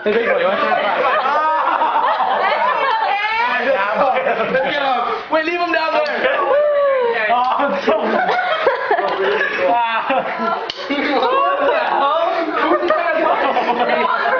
Thế đây của anh Wait, leave him down there. Oh, so what the hell? Who's that?